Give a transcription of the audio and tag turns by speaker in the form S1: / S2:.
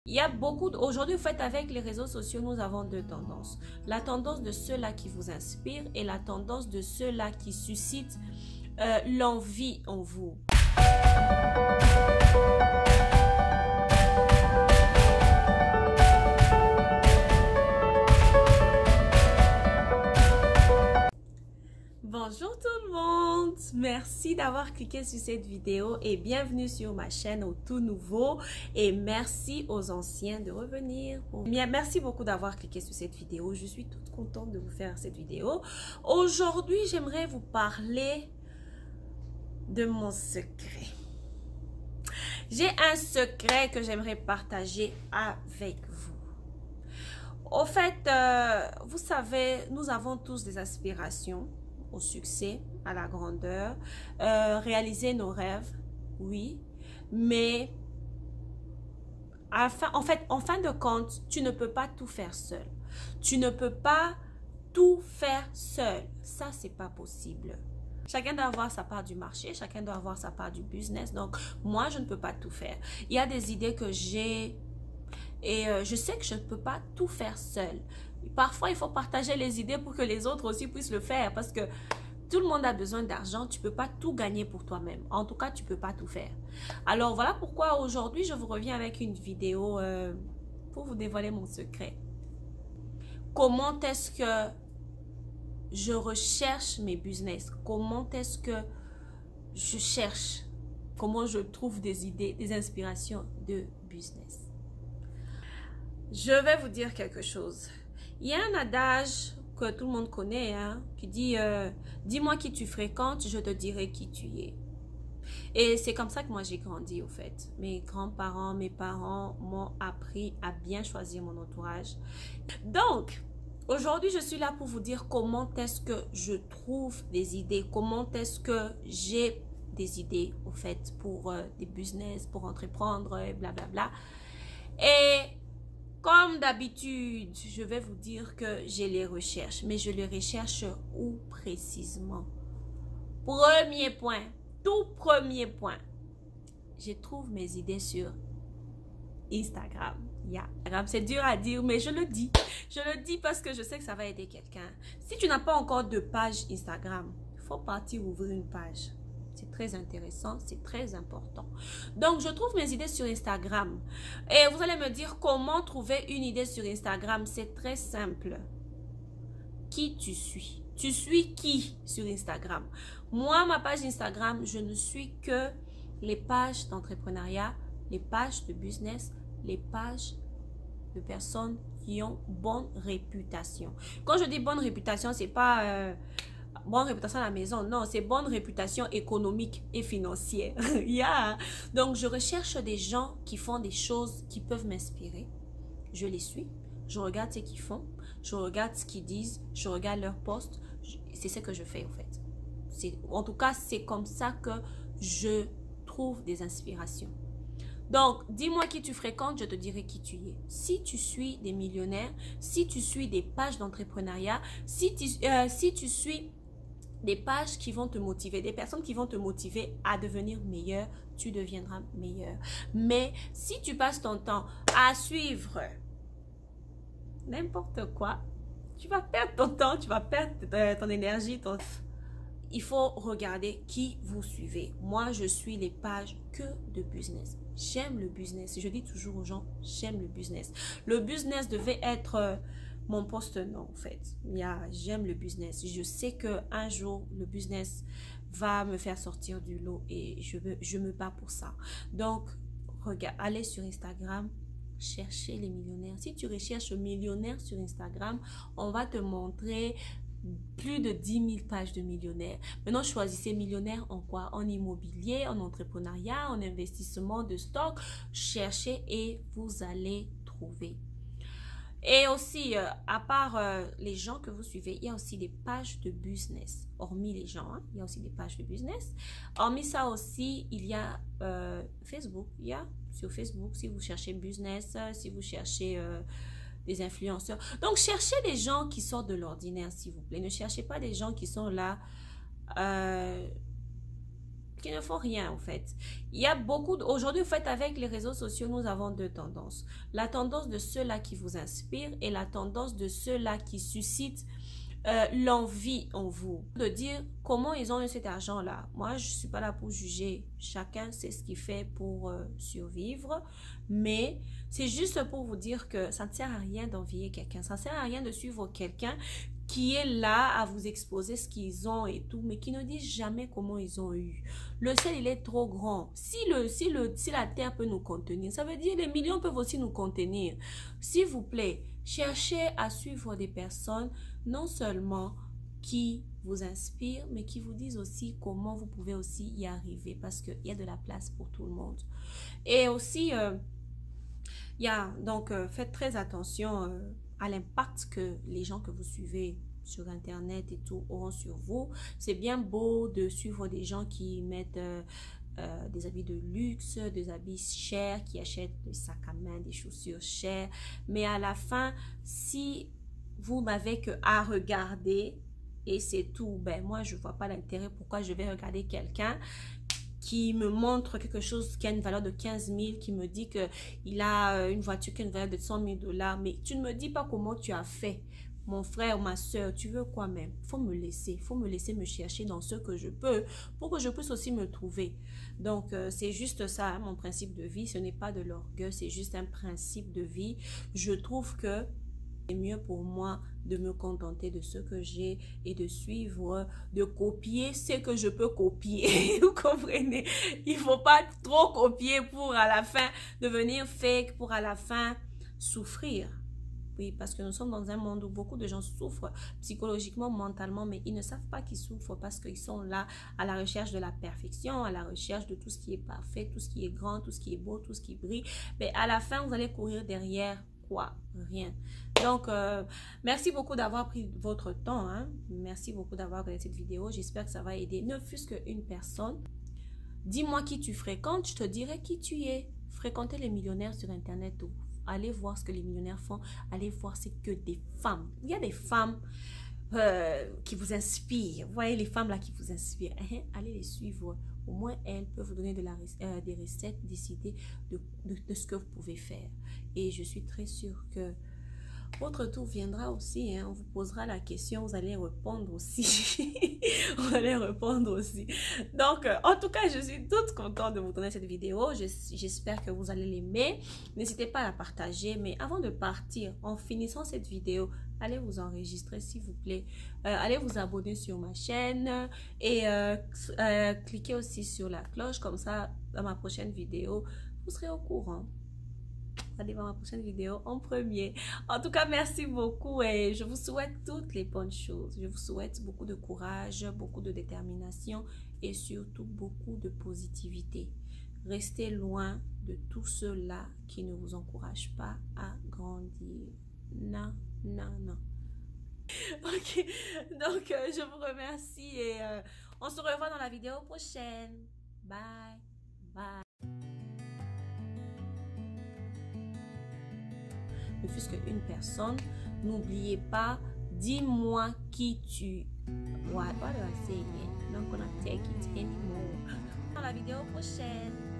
S1: Il y a beaucoup, aujourd'hui, en fait, avec les réseaux sociaux, nous avons deux tendances. La tendance de ceux-là qui vous inspirent et la tendance de ceux-là qui suscitent l'envie en vous. Bonjour tout le monde, merci d'avoir cliqué sur cette vidéo et bienvenue sur ma chaîne au tout nouveau et merci aux anciens de revenir. Merci beaucoup d'avoir cliqué sur cette vidéo, je suis toute contente de vous faire cette vidéo. Aujourd'hui, j'aimerais vous parler de mon secret. J'ai un secret que j'aimerais partager avec vous. Au fait, vous savez, nous avons tous des aspirations au succès, à la grandeur, réaliser nos rêves, oui, mais en fin de compte, tu ne peux pas tout faire seul. Tu ne peux pas tout faire seul. Ça, c'est pas possible. Chacun doit avoir sa part du marché, chacun doit avoir sa part du business. Donc, moi, je ne peux pas tout faire. Il y a des idées que j'ai et je sais que je ne peux pas tout faire seul. Parfois, il faut partager les idées pour que les autres aussi puissent le faire parce que tout le monde a besoin d'argent. Tu ne peux pas tout gagner pour toi-même. En tout cas, tu ne peux pas tout faire. Alors, voilà pourquoi aujourd'hui, je vous reviens avec une vidéo pour vous dévoiler mon secret. Comment est-ce que je recherche mes business? Comment est-ce que je cherche? Comment je trouve des idées, des inspirations de business? Je vais vous dire quelque chose. Il y a un adage que tout le monde connaît, hein, qui dit dis-moi qui tu fréquentes, je te dirai qui tu es. Et c'est comme ça que moi j'ai grandi au fait. Mes grands-parents, mes parents m'ont appris à bien choisir mon entourage. Donc, aujourd'hui je suis là pour vous dire comment est-ce que je trouve des idées, comment est-ce que j'ai des idées au fait pour des business, pour entreprendre, blablabla. Et comme d'habitude, je vais vous dire que j'ai les recherches, mais je les recherche où précisément? Premier point, tout premier point, je trouve mes idées sur Instagram. C'est dur à dire, mais je le dis. Je le dis parce que je sais que ça va aider quelqu'un. Si tu n'as pas encore de page Instagram, il faut partir ouvrir une page. C'est très intéressant, c'est très important. Donc, je trouve mes idées sur Instagram. Et vous allez me dire comment trouver une idée sur Instagram. C'est très simple. Qui tu suis? Tu suis qui sur Instagram? Moi, ma page Instagram, je ne suis que les pages d'entrepreneuriat, les pages de business, les pages de personnes qui ont bonne réputation. Quand je dis bonne réputation, c'est pas... bonne réputation à la maison, non, c'est bonne réputation économique et financière. Donc, je recherche des gens qui font des choses qui peuvent m'inspirer. Je les suis, je regarde ce qu'ils font, je regarde ce qu'ils disent, je regarde leurs posts. C'est ce que je fais, en fait. En tout cas, c'est comme ça que je trouve des inspirations. Donc, dis-moi qui tu fréquentes, je te dirai qui tu es. Si tu suis des millionnaires, si tu suis des pages d'entrepreneuriat, si tu suis des pages qui vont te motiver, des personnes qui vont te motiver à devenir meilleur, tu deviendras meilleur. Mais si tu passes ton temps à suivre n'importe quoi, tu vas perdre ton temps, tu vas perdre ton énergie. Il faut regarder qui vous suivez. Moi, je suis les pages que de business. J'aime le business. Je dis toujours aux gens, j'aime le business. Le business devait être... mon poste, non, en fait. J'aime le business. Je sais qu'un jour, le business va me faire sortir du lot et je me bats pour ça. Donc, regarde, allez sur Instagram, cherchez les millionnaires. Si tu recherches millionnaires sur Instagram, on va te montrer plus de 10 000 pages de millionnaires. Maintenant, choisissez millionnaires en quoi? En immobilier, en entrepreneuriat, en investissement de stock. Cherchez et vous allez trouver. Et aussi, à part les gens que vous suivez, il y a aussi des pages de business. Hormis les gens, hein, il y a aussi des pages de business. Hormis ça aussi, il y a Facebook. Il y a sur Facebook, si vous cherchez business, si vous cherchez des influenceurs. Donc, cherchez des gens qui sortent de l'ordinaire, s'il vous plaît. Ne cherchez pas des gens qui sont là qui ne font rien en fait. Il y a beaucoup aujourd'hui en fait avec les réseaux sociaux, nous avons deux tendances. La tendance de ceux-là qui vous inspirent et la tendance de ceux-là qui suscitent l'envie en vous. De dire comment ils ont eu cet argent-là. Moi, je suis pas là pour juger. Chacun sait ce qu'il fait pour survivre. Mais c'est juste pour vous dire que ça ne sert à rien d'envier quelqu'un. Ça ne sert à rien de suivre quelqu'un qui est là à vous exposer ce qu'ils ont et tout, mais qui ne dit jamais comment ils ont eu. Le ciel, il est trop grand. Si la terre peut nous contenir, ça veut dire les millions peuvent aussi nous contenir. S'il vous plaît, cherchez à suivre des personnes non seulement qui vous inspirent, mais qui vous disent aussi comment vous pouvez aussi y arriver, parce qu'il y a de la place pour tout le monde. Et aussi, faites très attention à l'impact que les gens que vous suivez sur internet et tout auront sur vous. C'est bien beau de suivre des gens qui mettent des habits de luxe, des habits chers, qui achètent des sacs à main, des chaussures chères, mais à la fin, si vous n'avez que à regarder et c'est tout, ben moi je vois pas l'intérêt. Pourquoi je vais regarder quelqu'un qui me montre quelque chose qui a une valeur de 15 000, qui me dit qu'il a une voiture qui a une valeur de 100 000 $, mais tu ne me dis pas comment tu as fait. Mon frère ou ma soeur, tu veux quoi même? Faut me laisser me chercher dans ce que je peux pour que je puisse aussi me trouver. Donc, c'est juste ça, hein, mon principe de vie. Ce n'est pas de l'orgueil, c'est juste un principe de vie. Je trouve que c'est mieux pour moi de me contenter de ce que j'ai et de suivre, de copier ce que je peux copier. Vous comprenez? Il ne faut pas trop copier pour à la fin devenir fake, pour à la fin souffrir. Oui, parce que nous sommes dans un monde où beaucoup de gens souffrent psychologiquement, mentalement, mais ils ne savent pas qu'ils souffrent parce qu'ils sont là à la recherche de la perfection, à la recherche de tout ce qui est parfait, tout ce qui est grand, tout ce qui est beau, tout ce qui brille. Mais à la fin, vous allez courir derrière quoi? Rien. Donc, merci beaucoup d'avoir pris votre temps. Hein? Merci beaucoup d'avoir regardé cette vidéo. J'espère que ça va aider ne fût-ce qu'une personne. Dis-moi qui tu fréquentes, je te dirai qui tu es. Fréquentez les millionnaires sur Internet. Allez voir ce que les millionnaires font. Allez voir c'est que des femmes. Il y a des femmes qui vous inspirent. Vous voyez les femmes là qui vous inspirent. Allez les suivre. Au moins elles peuvent vous donner des recettes, décider de ce que vous pouvez faire. Et je suis très sûre que votre tour viendra aussi, hein. On vous posera la question, vous allez répondre aussi. Vous allez répondre aussi. Donc, en tout cas, je suis toute contente de vous donner cette vidéo. J'espère que vous allez l'aimer. N'hésitez pas à la partager. Mais avant de partir, en finissant cette vidéo, allez vous enregistrer s'il vous plaît. Allez vous abonner sur ma chaîne et cliquez aussi sur la cloche. Comme ça, dans ma prochaine vidéo, vous serez au courant. Allez voir ma prochaine vidéo en premier. En tout cas, merci beaucoup et je vous souhaite toutes les bonnes choses. Je vous souhaite beaucoup de courage, beaucoup de détermination et surtout beaucoup de positivité. Restez loin de tous ceux-là qui ne vous encouragent pas à grandir. Non, non, non. Ok, donc je vous remercie et on se revoit dans la vidéo prochaine. Bye, bye. Ne fût-ce qu'une personne, n'oubliez pas, dis-moi qui tu. What do I say again? I'm not gonna take it anymore. Dans la vidéo prochaine.